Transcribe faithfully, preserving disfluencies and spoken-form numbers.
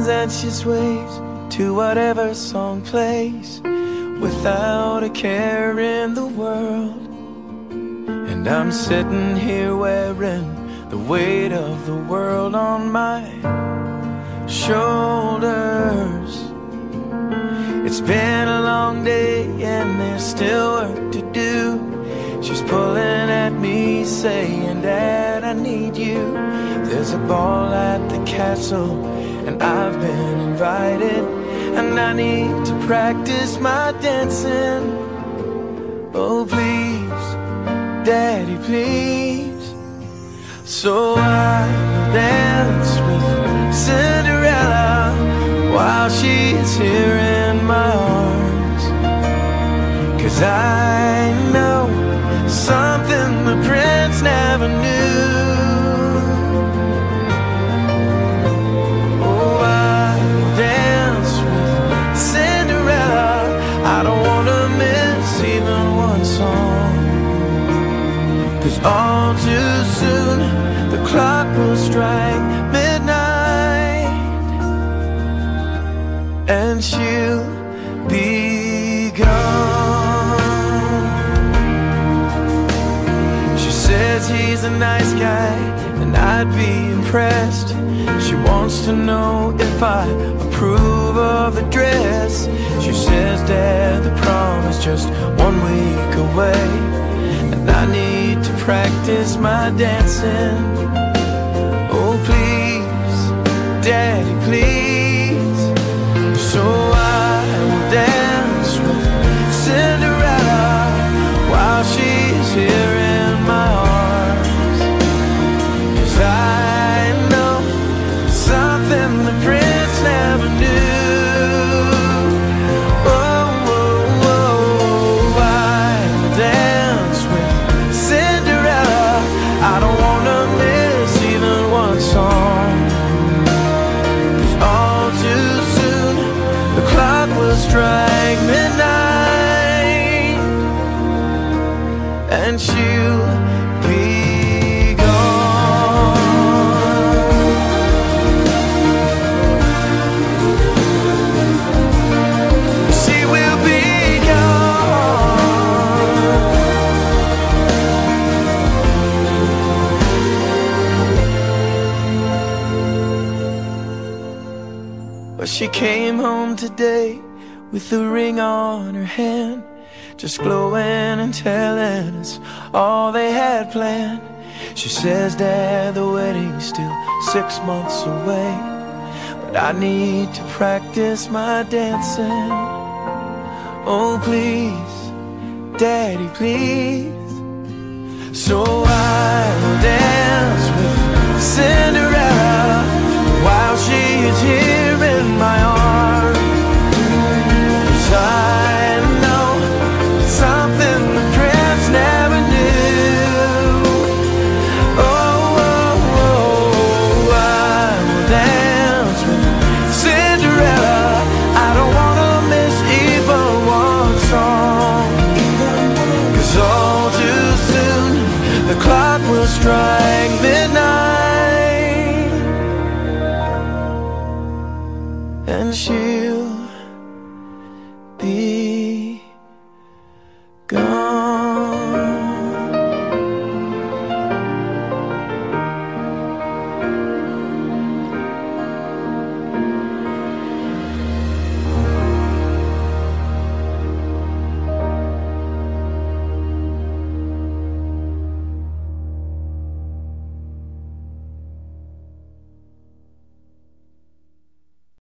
spins and she sways to whatever song plays, without a care in the world. And I'm sitting here wearing the weight of the world on my shoulders. It's been a long day and there's still work to do. She's pulling at me saying, Dad, I need you. There's a ball at the castle and I've been invited, and I need to practice my dancing. Oh please, Daddy, please. So I will dance with Cinderella while she's here in my arms, 'cause I know something the prince never knew. Oh, I will dance with Cinderella. I don't wanna miss even one song, 'cause all too soon the clock will strike midnight and she'll be gone. She says he's a nice guy and I'd be impressed. She wants to know if I approve of the dress. She says, Dad, the prom is just one week away, and I need to practice my dancing. Oh please, Daddy, please. So I will dance with Cinderella while she's here in my arms, 'cause I know something the prince never knew. Oh, oh, oh, I will dance with Cinderella. I don't wanna miss even one song, 'cause all too soon the clock will strike midnight and she'll be gone. She will be gone. But she came home today with the ring on her hand, just glowing and telling us all they had planned. She says, Dad, the wedding's still six months away, but I need to practice my dancing. Oh please, Daddy, please. So I will dance with Cinderella while she is here in my arms, 'cause I know something the prince never knew. Oh, oh, oh, I will dance with Cinderella. I don't wanna miss even one song, 'cause all too soon the clock will strike midnight